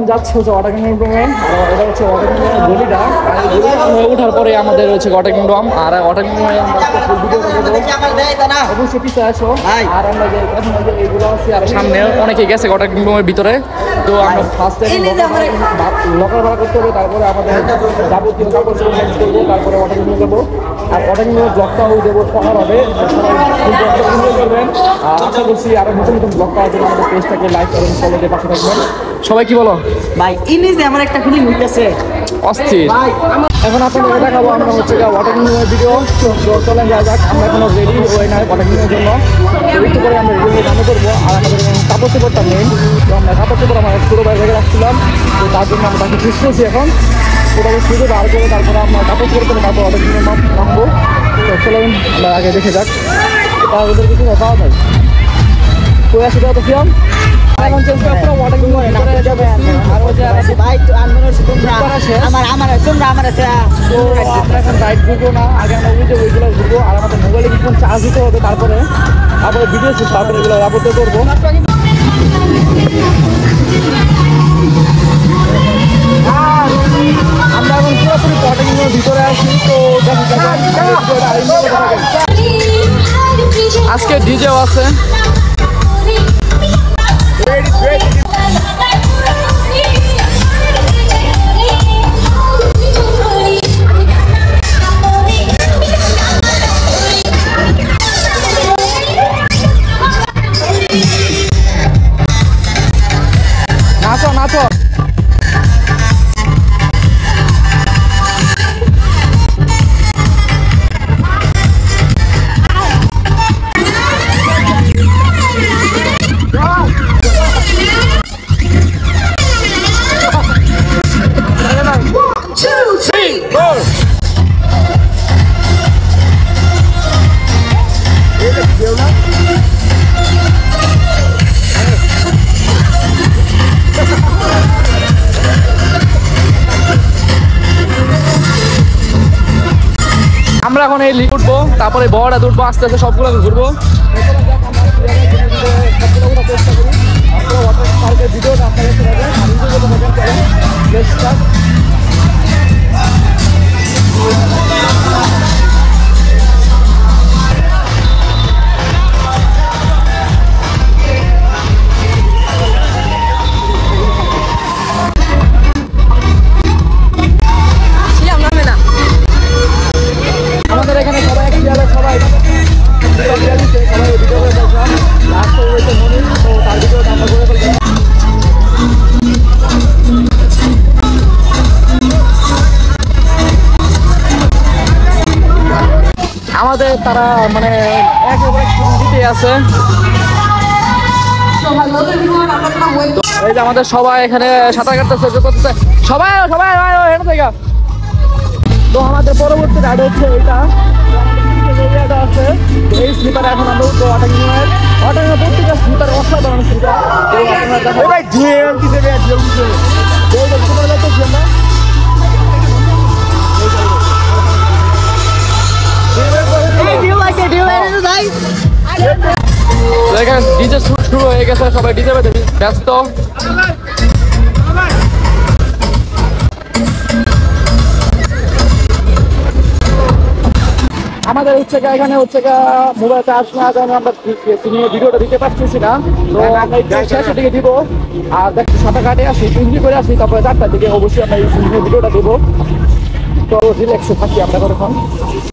যাচ্ছে হচ্ছে ওয়াটার কিংডমে, আর এটা হচ্ছে ওয়াটার কিংডমের গলিটা। ওঠার পরে আমাদের হচ্ছে ওয়াটার কিংডম, আর ওয়াটার কিংডমে অবশ্যই পিছিয়ে আসো। আর আমরা যে এখন এইগুলো আছে, আর সামনে অনেকে গেছে ওয়াটার কিংডমের ভিতরে। তো আমরা ফার্স্ট টাইম লকার ভাড়া করতে হবে, তারপরে আমাদের যাবতীয় কাপড় চোপড় ম্যানেজ করবো, তারপরে ওয়াটার কিংডমে যাবো। আর ওয়াটার কিংডমের ব্লগটাও দেবো, পাওয়ার হবে, সবাই করবেন। আশা করছি আরো নতুন নতুন ব্লগ পাওয়ার জন্য আমাদের পেজটাকে লাইক করবেন, ফলো দিয়ে পাশে থাকবেন। সবাই কি বলো ভাই? ইনিজে আমার একটা ফিলিং হইতেছে অস্থির। এখন আপনাদের দেখাবো আমরা হচ্ছে ওয়াটার কিংডমের ভিডিও। চলেন যাওয়া যাক। আমরা এখনো রেডি হই নাই ওয়াটার কিংডমের জন্য, একটু করে আমরা রেডি হয়ে রান্না করবো। আর আমাদের কাপড় চোপড়টা মেন, তো আমরা কাপড় চোপড় আমার ছোটো ভাই রেখে রাখছিলাম, তো তার জন্য আমরা তাকে খুঁজতেছি এখন। ওটাকে খুঁজে বার করে তারপরে আমরা কাপড় চোপড় করে তারপর ওয়াটার কিংডমে নামবো। তো চলেন আমরা আগে দেখে যাক এটা ওদের কিছু পাওয়া যায়। তো আসে তো ফিয়াম এখন চেঞ্জ করে পুরো ওয়াটার কিংডমে নামতে যাবে। আর ওই যে ভাই আন্দোলন তোমরা আমার তোমরা আমার তো আমরা এখন রাইড ঘুরবো না, আগে আমরা ওইগুলো ঘুরবো। আর আমাদের মোবাইলে কিছুক্ষণ চার্জ দিতে হবে, তারপরে ভিডিও শুট, তারপরে এগুলো আপলোড করবো। আর আমরা এখন পুরোপুরি ওয়াটার কিংডমের ভিতরে আছি। তো আজকে ডিজেও আছে। নাচো নাচো। আমরা এখন এই লিগ উঠবো, তারপরে বড়টা উঠবো, আস্তে আস্তে সবগুলো ঘুরবো। ভিডিওটা আমাদের এখানে সবাই সবাই ভিডিও করে দেখলাম। লাস্ট হয়েছে মনির, তো তার ভিডিওটা আমরা করে ফেললাম। আমাদের তারা মানে একেবারে দিতে আছে। এই যে আমাদের সবাই এখানে সাঁতার কাটতেছে, সবাই সবাই হেঁটে থেকে। তো আমাদের পরবর্তী রাইড হচ্ছে এইটা আছে, এই স্লিপারে এখন আমরা উঠবো ওয়াটার কিংডমের। ওয়াটার কিংডমের প্রত্যেকটা স্লিপার অসাধারণ স্লিপার। ডিজে শুরু হয়ে গেছে, সবাই ডিজে ব্যস্ত। আমাদের হচ্ছে এখানে হচ্ছে মোবাইল চার্জ না জানো, আমরা ভিডিওটা দিতে পারতেছি না। তো আমরা শেষের দিকে দিব। আর দেখছি সাঁতার কাটে আসি, ইঞ্জি করে আসি, তারপরে 4টার দিকে অবশ্যই আমরা এই ভিডিওটা দেবো। তো রিল্যাক্সে থাকি আমরা তখন।